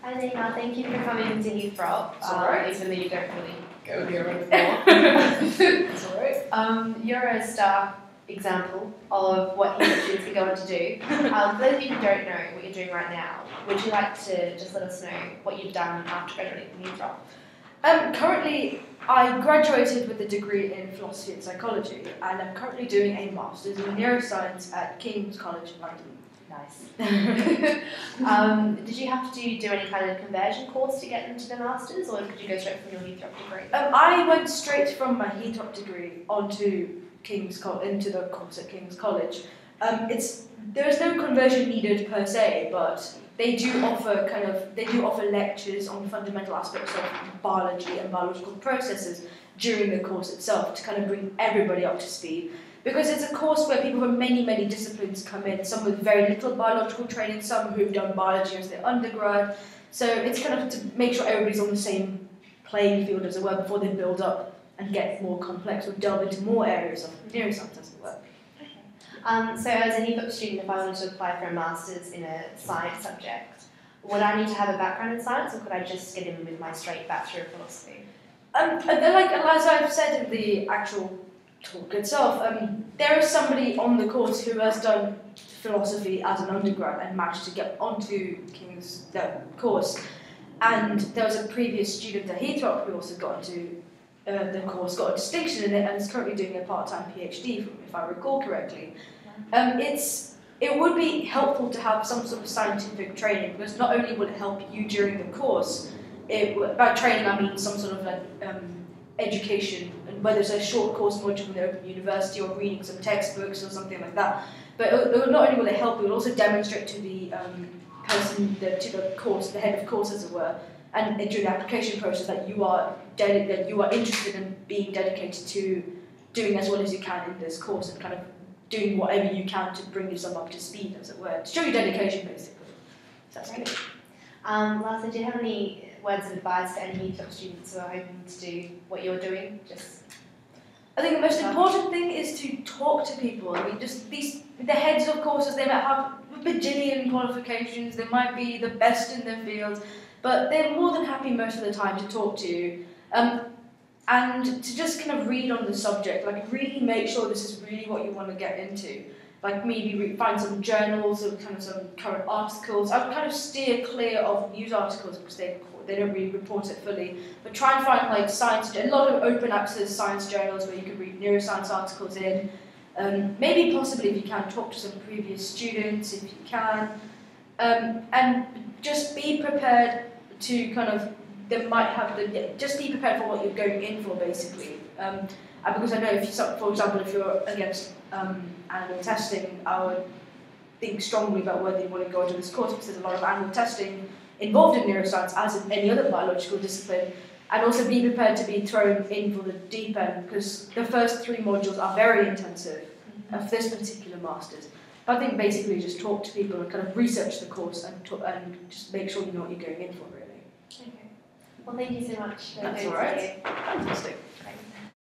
Hi Nina, thank you for coming to Heathrow. Even though you don't really go here anymore. It's alright. You're a star example of what Heathrow students can go on to do. For those of you who don't know what you're doing right now, would you like to just let us know what you've done after graduating from Heathrow? Currently, I graduated with a degree in philosophy and psychology, and I'm currently doing a master's in neuroscience at King's College London. Nice. Did you have to do any kind of conversion course to get into the masters, or could you go straight from your Heathrow degree? I went straight from my Heathrow degree onto into the course at King's College. There is no conversion needed per se, but they do offer lectures on fundamental aspects of biology and biological processes during the course itself to kind of bring everybody up to speed. Because it's a course where people from many disciplines come in, some with very little biological training, some who've done biology as their undergrad. So it's kind of to make sure everybody's on the same playing field, as it were, before they build up and get more complex or delve into more areas of neuroscience, as it were. So as a Heathrow student, if I wanted to apply for a master's in a science subject, would I need to have a background in science, or could I just get in with my straight Bachelor of Philosophy? As I've said in the actual talk itself, there is somebody on the course who has done philosophy as an undergrad and managed to get onto King's course, and there was a previous student at Heathrow who also got into the course, got a distinction in it, and is currently doing a part-time PhD, if I recall correctly. It would be helpful to have some sort of scientific training, because not only would it help you during the course, by training I mean some sort of education, and whether it's a short course module from the Open University or reading some textbooks or something like that. But not only will it help, it will also demonstrate to the person, to the course, the head of course as it were, and during the application process that you are interested in being dedicated to doing as well as you can in this course and kind of doing whatever you can to bring yourself up to speed, as it were, to show your dedication basically. So that's good. Lastly, do you have any words of advice for any Heathrow students who are hoping to do what you're doing? I think the most important thing is to talk to people. I mean, just the heads of courses, they might have a bajillion qualifications, they might be the best in their field, but they're more than happy most of the time to talk to you. And to just kind of read on the subject, like really make sure this is really what you want to get into. Like maybe find some journals or kind of some current articles. I would kind of steer clear of news articles because they don't really report it fully. But try and find like a lot of open access science journals where you can read neuroscience articles in. Maybe possibly if you can talk to some previous students if you can. And just be prepared to kind of, just be prepared for what you're going in for basically. Because I know for example, if you're against animal testing, I would think strongly about whether you want to go into this course because there's a lot of animal testing involved in neuroscience as in any other biological discipline, and also be prepared to be thrown in for the deep end because the first 3 modules are very intensive of this particular master's. I think basically just talk to people and kind of research the course and just make sure you know what you're going in for really. Okay. Well, thank you so much. That's alright. Fantastic.